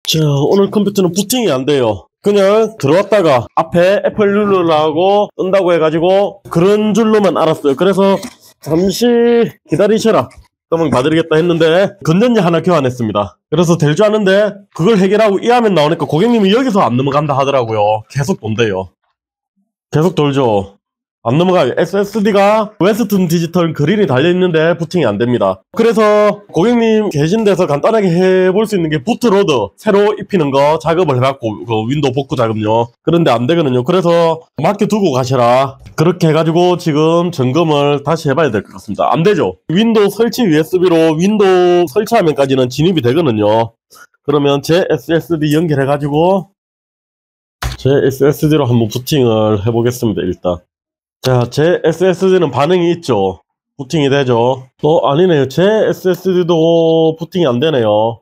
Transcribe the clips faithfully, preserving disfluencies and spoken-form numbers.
자, 오늘 컴퓨터는 부팅이 안 돼요. 그냥 들어왔다가 앞에 애플 누르라고 뜬다고 해가지고 그런 줄로만 알았어요. 그래서 잠시 기다리셔라, 그러면 봐드리겠다 했는데 건전지 하나 교환했습니다. 그래서 될 줄 아는데 그걸 해결하고 이 화면 나오니까 고객님이 여기서 안 넘어간다 하더라고요. 계속 돈대요. 계속 돌죠. 안 넘어가요. 에스에스디가 웨스턴 디지털 그린이 달려있는데 부팅이 안됩니다. 그래서 고객님 계신 데서 간단하게 해볼 수 있는 게 부트로드 새로 입히는 거 작업을 해갖고 그 윈도우 복구 작업요. 그런데 안되거든요. 그래서 맡겨두고 가셔라, 그렇게 해가지고 지금 점검을 다시 해봐야 될 것 같습니다. 안되죠. 윈도우 설치 유에스비로 윈도우 설치하면까지는 진입이 되거든요. 그러면 제 에스에스디 연결해가지고 제 에스에스디로 한번 부팅을 해보겠습니다. 일단 자, 제 에스에스디는 반응이 있죠. 부팅이 되죠. 어, 아니네요. 제 에스에스디도 부팅이 안 되네요.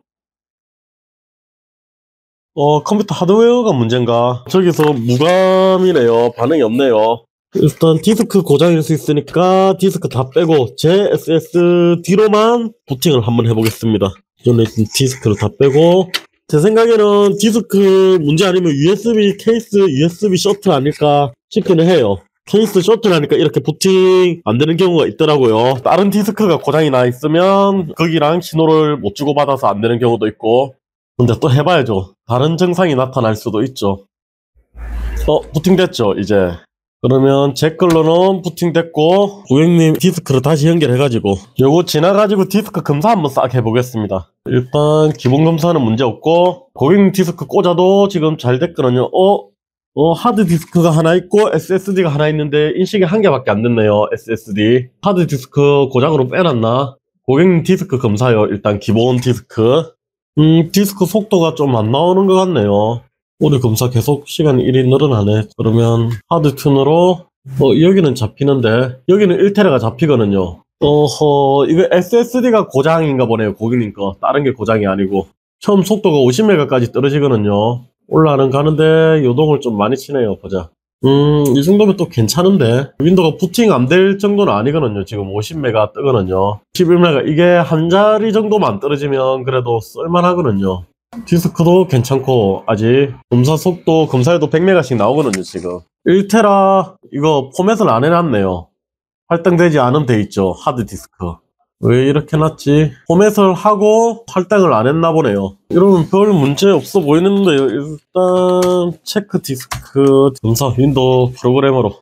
어, 컴퓨터 하드웨어가 문제인가? 저기서 무감이네요. 반응이 없네요. 일단 디스크 고장일 수 있으니까 디스크 다 빼고 제 에스에스디로만 부팅을 한번 해보겠습니다. 저는 디스크를 다 빼고, 제 생각에는 디스크 문제 아니면 유에스비 케이스, 유에스비 셔틀 아닐까 싶기는 해요. 케이스 셔틀하니까 이렇게 부팅 안 되는 경우가 있더라고요. 다른 디스크가 고장이 나 있으면 거기랑 신호를 못 주고받아서 안 되는 경우도 있고. 근데 또 해봐야죠. 다른 증상이 나타날 수도 있죠. 어, 부팅됐죠 이제. 그러면 제 걸로는 부팅됐고, 고객님 디스크를 다시 연결해가지고 요거 지나가지고 디스크 검사 한번 싹 해보겠습니다. 일단 기본 검사는 문제 없고, 고객님 디스크 꽂아도 지금 잘 됐거든요. 어? 어, 하드디스크가 하나 있고 에스에스디가 하나 있는데 인식이 한 개밖에 안 됐네요. 에스에스디 하드디스크 고장으로 빼놨나? 고객님 디스크 검사요. 일단 기본 디스크. 음 디스크 속도가 좀 안 나오는 것 같네요. 우리 검사 계속 시간이 일이 늘어나네. 그러면 하드 튠으로 어 여기는 잡히는데 여기는 일 테라가 잡히거든요. 어허, 이거 에스에스디가 고장인가 보네요. 고객님 거 다른 게 고장이 아니고. 처음 속도가 오십 메가까지 떨어지거든요. 올라는 가는데 요동을 좀 많이 치네요. 보자. 음, 이 정도면 또 괜찮은데 윈도우가 부팅 안 될 정도는 아니거든요. 지금 오십 메가 뜨거든요. 십일 메가 이게 한 자리 정도만 떨어지면 그래도 쓸만하거든요. 디스크도 괜찮고 아직 검사 속도 검사에도 백 메가씩 나오거든요. 지금 일 테라 이거 포맷을 안 해놨네요. 할당되지 않은 데 있죠. 하드디스크. 왜 이렇게 놨지? 포맷을 하고 할당을 안 했나 보네요. 이러면 별 문제 없어 보이는데요. 일단 체크 디스크 검사 윈도우 프로그램으로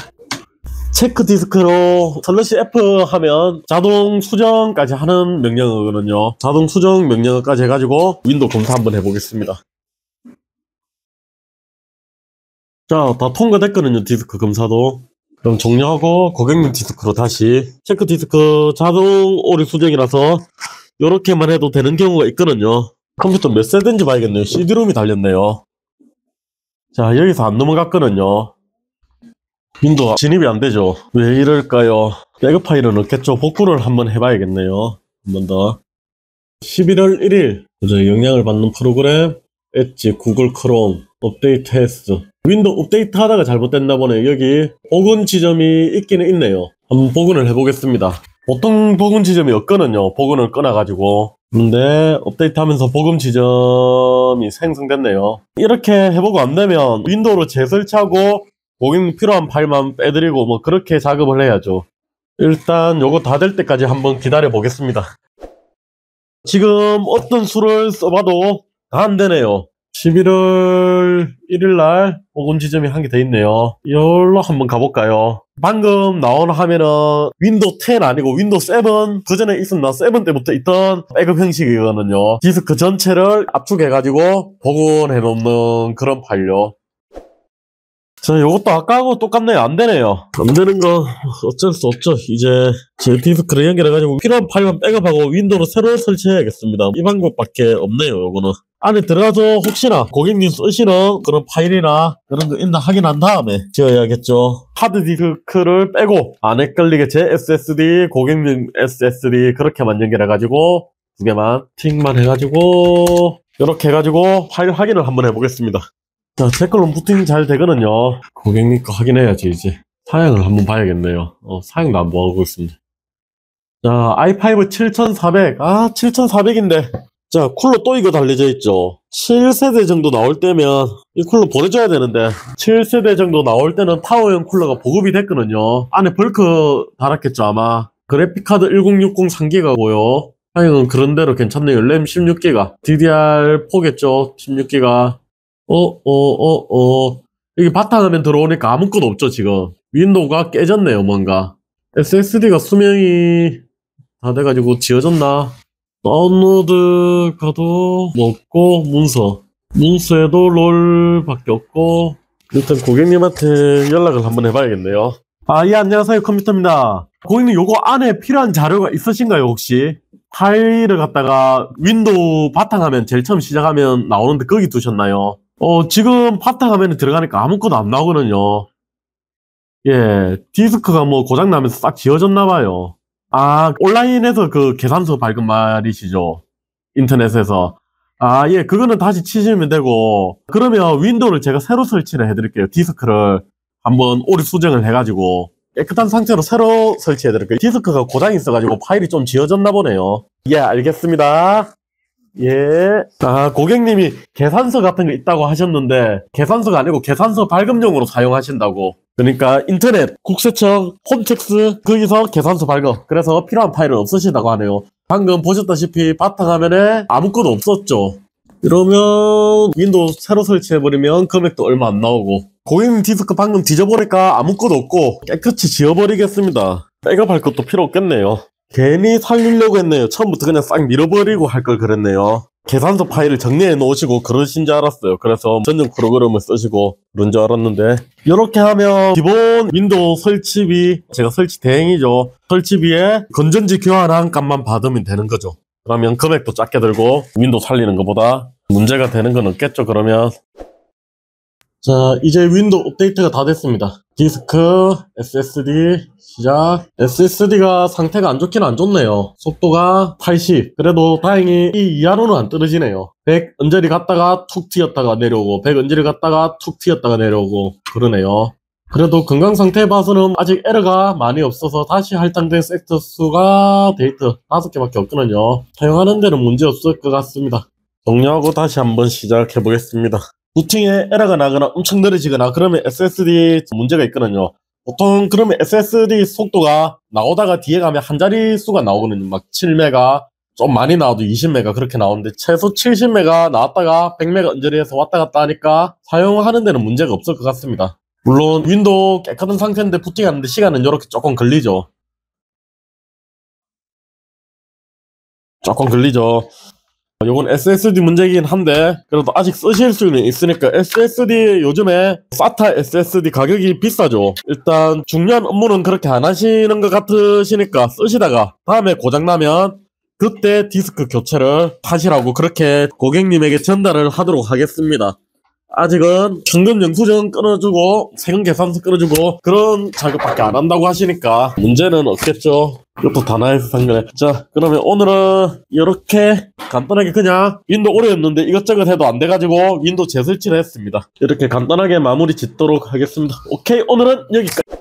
체크 디스크로 슬래시 F 하면 자동 수정까지 하는 명령어거든요. 자동 수정 명령어까지 해가지고 윈도우 검사 한번 해보겠습니다. 자, 다 통과됐거든요. 디스크 검사도. 그럼 종료하고 고객님 디스크로 다시 체크 디스크 자동 오류 수정이라서 이렇게만 해도 되는 경우가 있거든요. 컴퓨터 몇 세대인지 봐야겠네요. 씨디롬이 달렸네요. 자, 여기서 안 넘어갔거든요. 윈도우 진입이 안 되죠. 왜 이럴까요? 백업 파일은 없겠죠. 복구를 한번 해봐야겠네요. 한 번 더. 십일월 일일 영향을 받는 프로그램 엣지, 구글 크롬 업데이트 했어. 윈도우 업데이트 하다가 잘못됐나 보네. 여기 복원 지점이 있기는 있네요. 한번 복원을 해보겠습니다. 보통 복원 지점이 없거든요. 복원을 끊어가지고. 근데 업데이트 하면서 복원 지점이 생성됐네요. 이렇게 해보고 안되면 윈도우로 재설치하고 고객님 필요한 파일만 빼드리고 뭐 그렇게 작업을 해야죠. 일단 요거 다 될 때까지 한번 기다려 보겠습니다. 지금 어떤 수를 써봐도 다 안되네요. 십일월 일일날 복원 지점이 한 개 더 있네요. 이걸로 한번 가볼까요? 방금 나온 화면은 윈도우 텐 아니고 윈도우 세븐, 그 전에 있었나? 세븐 때부터 있던 백업 형식이거든요. 디스크 전체를 압축해가지고 복원해 놓는 그런 파일요. 자, 요것도 아까하고 똑같네요. 안 되네요. 안 되는 거 어쩔 수 없죠. 이제 제 디스크를 연결해가지고 필요한 파일만 백업하고 윈도우로 새로 설치해야겠습니다. 이 방법밖에 없네요. 요거는 안에 들어가서 혹시나 고객님 쓰시는 그런 파일이나 그런 거 있나 확인한 다음에 지어야겠죠. 하드디스크를 빼고 안에 끌리게 제 에스에스디, 고객님 에스에스디 그렇게만 연결해가지고 두 개만 틱만 해가지고 이렇게 해가지고 파일 확인을 한번 해보겠습니다. 자, 제 걸로 부팅 잘 되거든요. 고객님 거 확인해야지. 이제 사양을 한번 봐야겠네요. 어, 사양도 안 보고 있습니다. 자, 아이 파이브 칠천사백. 아, 칠천사백인데 자, 쿨러 또 이거 달려져 있죠. 칠 세대 정도 나올 때면 이 쿨러 보내줘야 되는데 칠 세대 정도 나올 때는 타워형 쿨러가 보급이 됐거든요. 안에 벌크 달았겠죠 아마. 그래픽카드 천육십 삼 기가고요. 사양은 그런대로 괜찮네요. 램 십육 기가, 디디알 포겠죠. 십육 기가. 어, 어, 어, 어. 여기 바탕화면 들어오니까 아무것도 없죠 지금. 윈도우가 깨졌네요 뭔가. 에스에스디가 수명이 다 돼가지고 지워졌나? 다운로드 가도 뭐 없고, 문서 문서에도 롤밖에 없고. 일단 고객님한테 연락을 한번 해봐야겠네요. 아, 예, 안녕하세요, 컴퓨터입니다. 고객님 요거 안에 필요한 자료가 있으신가요 혹시? 파일을 갖다가 윈도우 바탕화면 제일 처음 시작하면 나오는데 거기 두셨나요? 어, 지금 바탕화면에 들어가니까 아무것도 안 나오거든요. 예, 디스크가 뭐 고장나면서 싹 지워졌나봐요. 아, 온라인에서 그 계산서 발급 말이시죠? 인터넷에서. 아, 예, 그거는 다시 치시면 되고, 그러면 윈도우를 제가 새로 설치를 해드릴게요. 디스크를 한번 오류 수정을 해가지고 깨끗한 상태로 새로 설치해드릴게요. 디스크가 고장이 있어가지고 파일이 좀 지워졌나 보네요. 예, 알겠습니다. 예. 아, 고객님이 계산서 같은 거 있다고 하셨는데 계산서가 아니고 계산서 발급용으로 사용하신다고. 그러니까 인터넷, 국세청, 홈택스 거기서 계산서 발급. 그래서 필요한 파일은 없으시다고 하네요. 방금 보셨다시피 바탕화면에 아무것도 없었죠. 이러면 윈도우 새로 설치해버리면 금액도 얼마 안 나오고. 고객님 디스크 방금 뒤져보니까 아무것도 없고 깨끗이 지워버리겠습니다. 백업할 것도 필요 없겠네요. 괜히 살리려고 했네요. 처음부터 그냥 싹 밀어버리고 할 걸 그랬네요. 계산서 파일을 정리해 놓으시고 그러신 줄 알았어요. 그래서 전용 프로그램을 쓰시고 그런 줄 알았는데, 이렇게 하면 기본 윈도우 설치비, 제가 설치 대행이죠. 설치비에 건전지 교환한 값만 받으면 되는 거죠. 그러면 금액도 작게 들고 윈도우 살리는 것보다 문제가 되는 건 없겠죠. 그러면 자, 이제 윈도우 업데이트가 다 됐습니다. 디스크, 에스에스디, 시작. 에스에스디가 상태가 안 좋긴 안 좋네요. 속도가 팔십. 그래도 다행히 이 이하로는 안 떨어지네요. 백 언저리 갔다가 툭 튀었다가 내려오고, 백 언저리 갔다가 툭 튀었다가 내려오고, 그러네요. 그래도 건강 상태 봐서는 아직 에러가 많이 없어서 다시 할당된 섹터 수가 데이터 다섯 개밖에 없거든요. 사용하는 데는 문제 없을 것 같습니다. 정리하고 다시 한번 시작해 보겠습니다. 부팅에 에러가 나거나 엄청 느려지거나 그러면 에스에스디 문제가 있거든요. 보통 그러면 에스에스디 속도가 나오다가 뒤에 가면 한 자리 수가 나오거든요. 막 칠 메가, 좀 많이 나와도 이십 메가 그렇게 나오는데 최소 칠십 메가 나왔다가 백 메가 언저리에서 왔다 갔다 하니까 사용하는 데는 문제가 없을 것 같습니다. 물론 윈도우 깨끗한 상태인데 부팅하는데 시간은 이렇게 조금 걸리죠. 조금 걸리죠. 요건 에스에스디 문제이긴 한데 그래도 아직 쓰실 수는 있으니까. 에스에스디 요즘에 사타 에스에스디 가격이 비싸죠. 일단 중요한 업무는 그렇게 안 하시는 것 같으시니까 쓰시다가 다음에 고장나면 그때 디스크 교체를 하시라고 그렇게 고객님에게 전달을 하도록 하겠습니다. 아직은 현금 영수증 끊어주고 세금 계산서 끊어주고 그런 작업밖에 안 한다고 하시니까 문제는 없겠죠. 이것도 다나에서 산 거네. 자, 그러면 오늘은 이렇게 간단하게 그냥 윈도우 오래였는데 이것저것 해도 안 돼가지고 윈도우 재설치를 했습니다. 이렇게 간단하게 마무리 짓도록 하겠습니다. 오케이, 오늘은 여기까지.